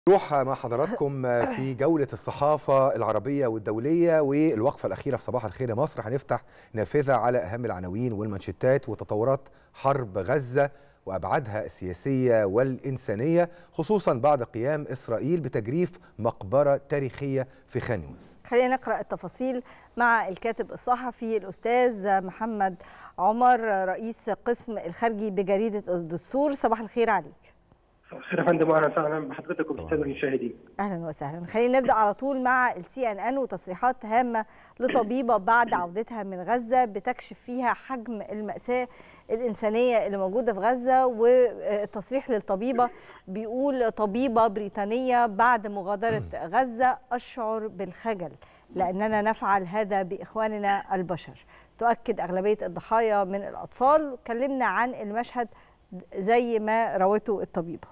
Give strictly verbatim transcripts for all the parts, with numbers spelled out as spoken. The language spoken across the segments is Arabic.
نروح مع حضراتكم في جولة الصحافة العربية والدولية والوقفة الأخيرة في صباح الخير يا مصر. هنفتح نافذة على أهم العناوين والمانشيتات وتطورات حرب غزة وأبعادها السياسية والإنسانية، خصوصا بعد قيام إسرائيل بتجريف مقبرة تاريخية في خان يونس. خلينا نقرأ التفاصيل مع الكاتب الصحفي الأستاذ محمد عمر رئيس قسم الخارجي بجريدة الدستور. صباح الخير عليك. خير يا فندم، واهلا وسهلا بحضرتك وبالساده المشاهدين. اهلا وسهلا. خلينا نبدا على طول مع السي ان ان وتصريحات هامه لطبيبه بعد عودتها من غزه بتكشف فيها حجم المأساة الإنسانية اللي موجوده في غزه. والتصريح للطبيبه بيقول: طبيبه بريطانيه بعد مغادره غزه اشعر بالخجل لاننا نفعل هذا باخواننا البشر. تؤكد اغلبيه الضحايا من الاطفال. كلمنا عن المشهد زي ما روته الطبيبه.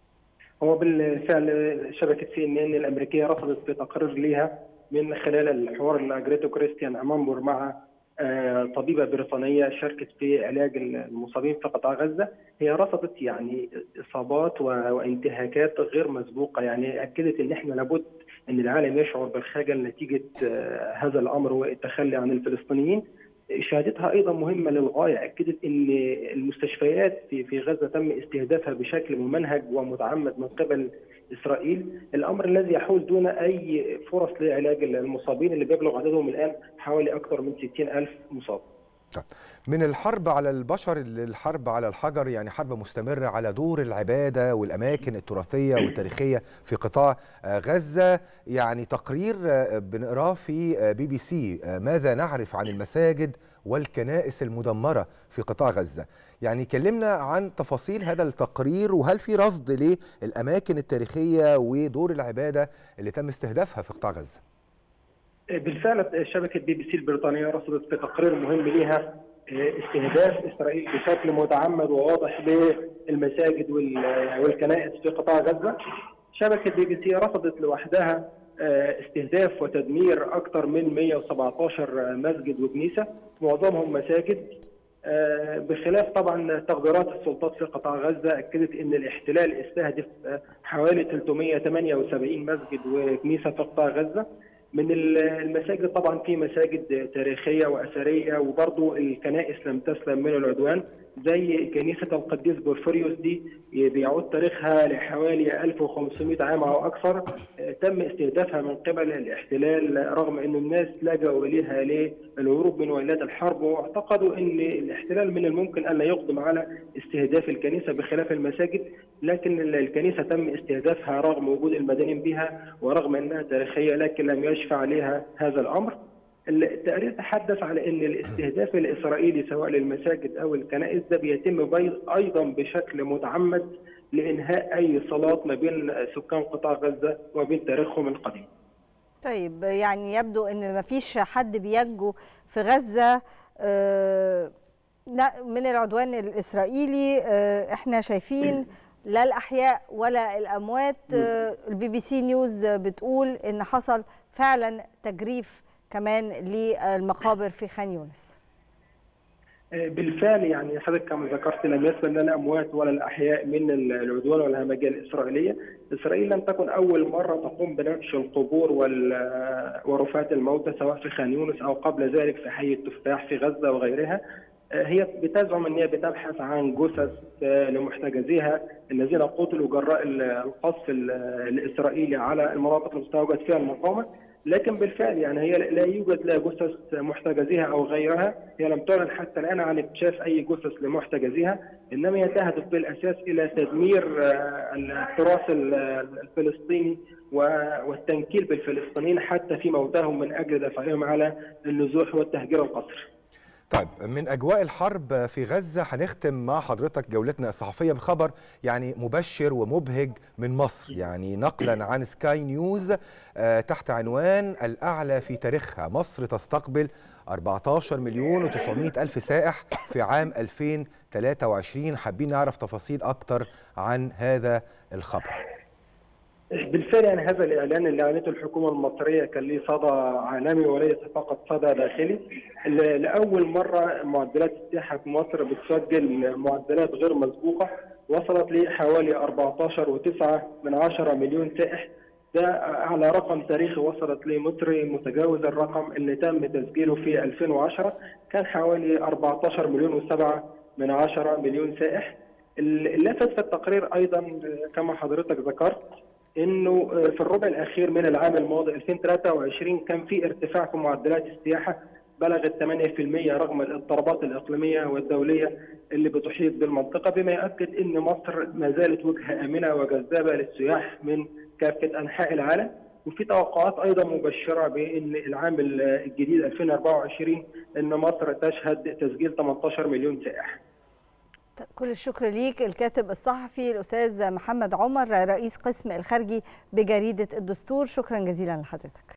هو بالفعل شبكه سي ان ان الامريكيه رصدت في تقرير ليها من خلال الحوار اللي اجرته كريستيان امامبور مع طبيبه بريطانيه شاركت في علاج المصابين في قطاع غزه. هي رصدت يعني اصابات وانتهاكات غير مسبوقه، يعني اكدت ان احنا لابد ان العالم يشعر بالخجل نتيجه هذا الامر والتخلي عن الفلسطينيين. شهادتها ايضا مهمه للغايه، اكدت ان المستشفيات في في غزه تم استهدافها بشكل ممنهج ومتعمد من قبل اسرائيل، الامر الذي يحول دون اي فرص لعلاج المصابين اللي بيبلغ عددهم الان حوالي اكثر من ستين ألف مصاب. من الحرب على البشر للحرب على الحجر، يعني حرب مستمرة على دور العبادة والأماكن التراثية والتاريخية في قطاع غزة. يعني تقرير بنقراه في بي بي سي، ماذا نعرف عن المساجد والكنائس المدمرة في قطاع غزة. يعني كلمنا عن تفاصيل هذا التقرير، وهل في رصد للأماكن التاريخية ودور العبادة اللي تم استهدافها في قطاع غزة؟ بالفعل شبكة بي بي سي البريطانية رصدت في تقرير مهم لها استهداف إسرائيل بشكل متعمد وواضح للمساجد والكنائس في قطاع غزة. شبكة بي بي سي رصدت لوحدها استهداف وتدمير أكثر من مئة وسبعة عشر مسجد وكنيسة، معظمهم مساجد. بخلاف طبعا تقديرات السلطات في قطاع غزة، أكدت أن الاحتلال استهدف حوالي ثلاثمئة وثمانية وسبعين مسجد وكنيسة في قطاع غزة. من المساجد طبعا في مساجد تاريخيه واثريه، وبرضه الكنائس لم تسلم من العدوان، زي كنيسه القديس بورفوريوس دي بيعود تاريخها لحوالي ألف وخمسمئة عام او اكثر. تم استهدافها من قبل الاحتلال رغم ان الناس لجأوا اليها للهروب من ويلات الحرب، واعتقدوا ان الاحتلال من الممكن ان لا يقدم على استهداف الكنيسه بخلاف المساجد، لكن الكنيسه تم استهدافها رغم وجود المدنيين بها ورغم انها تاريخيه، لكن لم يشفع عليها هذا الامر. التقرير تحدث على ان الاستهداف الاسرائيلي سواء للمساجد او الكنائس ده بيتم ايضا بشكل متعمد لانهاء اي صلات ما بين سكان قطاع غزه وبين تاريخهم القديم. طيب، يعني يبدو ان ما فيش حد بينجو في غزه من العدوان الاسرائيلي. احنا شايفين لا الأحياء ولا الأموات. البي بي سي نيوز بتقول إن حصل فعلا تجريف كمان للمقابر في خان يونس. بالفعل يعني حضرتك كما ذكرت لم يسلم لنا أموات ولا الأحياء من العدوان والهمجية الإسرائيلية. إسرائيل لم تكن أول مرة تقوم بنبش القبور ورفات الموتى سواء في خان يونس أو قبل ذلك في حي التفاح في غزة وغيرها. هي بتزعم ان هي بتبحث عن جثث لمحتجزيها الذين قتلوا جراء القصف الاسرائيلي على المناطق اللي تواجد فيها المقاومه، لكن بالفعل يعني هي لا يوجد لا جثث محتجزيها او غيرها. هي لم تعلن حتى الان عن اكتشاف اي جثث لمحتجزيها، انما هي تهدف بالاساس الى تدمير التراث الفلسطيني والتنكيل بالفلسطينيين حتى في موتهم من اجل دفعهم على النزوح والتهجير القسري. طيب، من أجواء الحرب في غزة هنختم مع حضرتك جولتنا الصحفية بخبر يعني مبشر ومبهج من مصر، يعني نقلا عن سكاي نيوز تحت عنوان الأعلى في تاريخها: مصر تستقبل أربعة عشر مليون وتسعمئة ألف سائح في عام ألفين وثلاثة وعشرين. حابين نعرف تفاصيل أكتر عن هذا الخبر. بالفعل يعني هذا الاعلان اللي اعلنته الحكومه المصريه كان له صدى عالمي وليس فقط صدى داخلي. لاول مره معدلات السياحه في مصر بتسجل معدلات غير مسبوقه، وصلت لحوالي أربعة عشر وتسعة من عشرة مليون سائح. ده أعلى رقم تاريخي وصلت لمصر، متجاوز الرقم اللي تم تسجيله في ألفين وعشرة، كان حوالي أربعة عشر مليون وسبعة من عشرة مليون سائح. اللافت في التقرير أيضا كما حضرتك ذكرت انه في الربع الاخير من العام الماضي ألفين وثلاثة وعشرين كان في ارتفاع في معدلات السياحه بلغت ثمانية بالمئة رغم الاضطرابات الاقليميه والدوليه اللي بتحيط بالمنطقه، بما يؤكد ان مصر ما زالت وجهه امنه وجذابه للسياح من كافه انحاء العالم. وفي توقعات ايضا مبشره بان العام الجديد ألفين وأربعة وعشرين ان مصر تشهد تسجيل ثمانية عشر مليون سائح. كل الشكر ليك الكاتب الصحفي الأستاذ محمد عمر رئيس قسم الخارجي بجريدة الدستور، شكرا جزيلا لحضرتك.